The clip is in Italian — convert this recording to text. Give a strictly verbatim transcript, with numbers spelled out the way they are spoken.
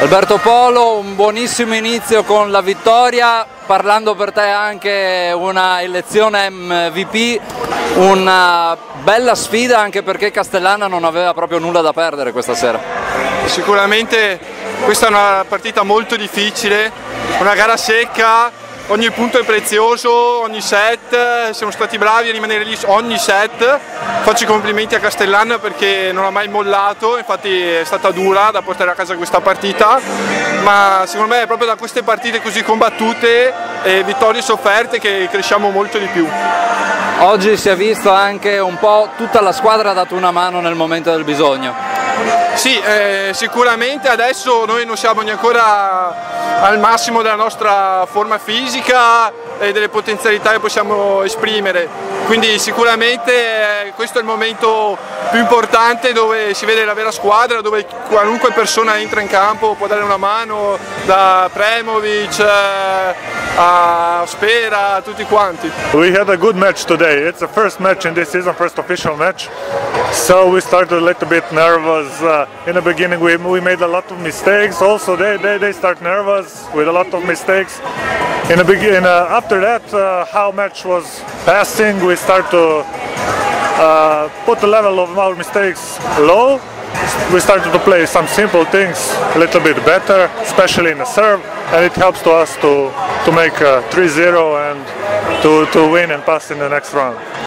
Alberto Polo, un buonissimo inizio con la vittoria, parlando per te anche una elezione M V P, una bella sfida anche perché Castellana non aveva proprio nulla da perdere questa sera. Sicuramente questa è una partita molto difficile, una gara secca, ogni punto è prezioso, ogni set, siamo stati bravi a rimanere lì ogni set. Faccio i complimenti a Castellana perché non ha mai mollato, infatti è stata dura da portare a casa questa partita, ma secondo me è proprio da queste partite così combattute e vittorie sofferte che cresciamo molto di più. Oggi si è visto anche un po' tutta la squadra ha dato una mano nel momento del bisogno. Sì, eh, sicuramente adesso noi non siamo neanche ancora al massimo della nostra forma fisica e delle potenzialità che possiamo esprimere, quindi sicuramente eh, questo è il momento più importante dove si vede la vera squadra, dove qualunque persona entra in campo può dare una mano, da Premovic eh, a Spera, a tutti quanti. We had a good match today. It's the first match in this season, first official match. So we started a little bit nervous. Uh, in the beginning we, we made a lot of mistakes. Also they, they, they start nervous with a lot of mistakes. In the beginning, uh, after that, uh, how match was passing, we start to uh, put the level of our mistakes low. We started to play some simple things a little bit better, especially in the serve, and it helps to us to, to make three zero and to, to win and pass in the next round.